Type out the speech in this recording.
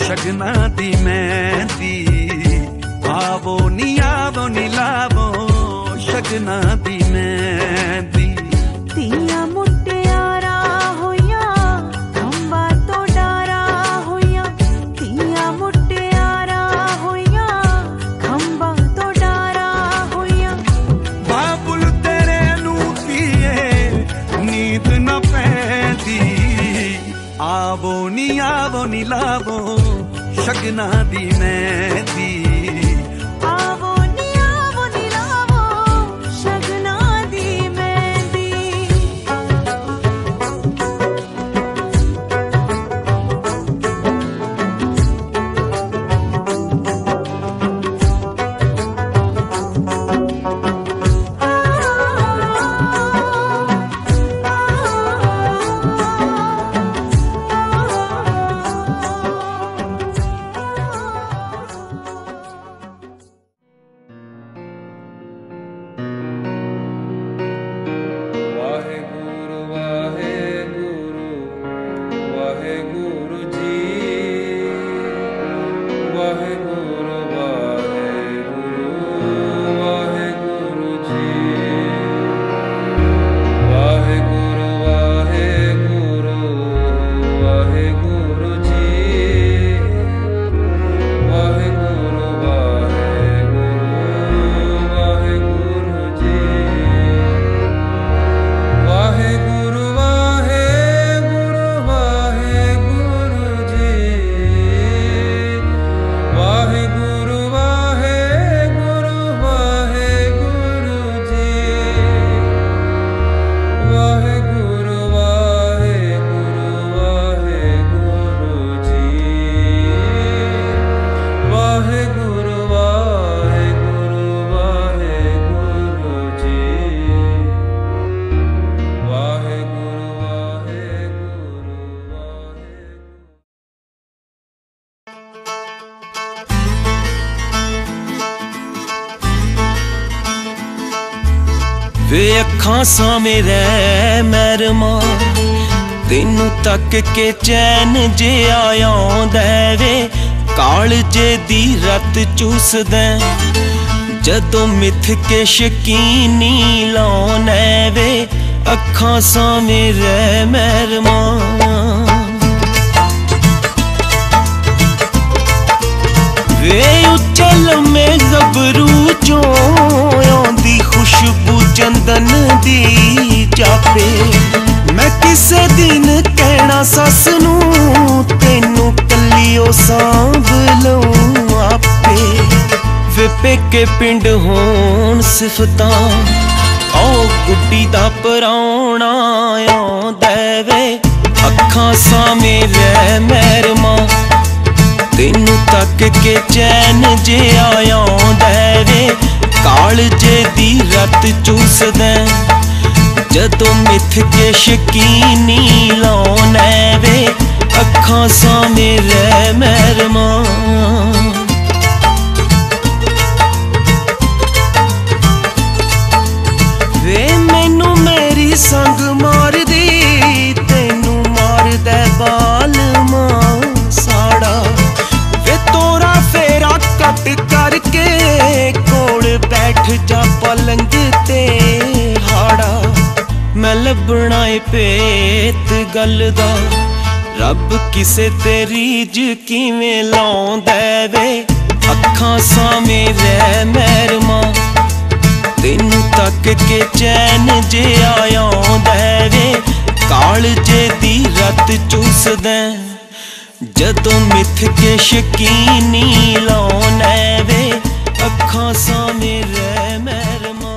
शगना दी मेहंदी आवो नी लावो शगना दी मेहंदी तिया मुटियारा होया खंबा तो डारा होया तिया मुटियारा होया खंबा तो डारा होया बाबुल तेरे नू पिए नींद न पैंदी आवो नी लावो शगना दी मेहंदी आवो नी लावो शगना दी मेहंदी वे अखां सामे रह मैरमा तेनू तक के चैन जे आया वे कालजे दी रत चूसदा जदों मिथ के शकीनी लाउना वे अखां सामे रह मैरमा वे उचल में गबरू चो आंदी खुशबू चंदन दी जापे मैं किसे दिन कहना सस नू तेनू कलियो सांभ लऊं आपे वे पेके पिंड होण सिफतां ओ गुड्डी दा पराउणा आंदा वे अखां सामे रह मैरमा तेनू तक के चैन जे आया वे कालजे दी रत चूसदा जदों मिथ के शकीनी लाउना वे अखां सामे रह मैरमा वे मैनू मेरी संग मार दी तेनू मार दे बाल मां साड़ा तोरा फेरा कट करके कोल बैठ जा पलंग ते हाड़ा मैं लभना पेत गल दा रब किसे तेरी ज किवें लाउंदा वे अखां सामे रह मैरमा तेनू तक के चैन जे आया वे कालजे दी रत चूसदा जदों मिथ के शकीनी लाउना वे अखां सामे रह मैरमा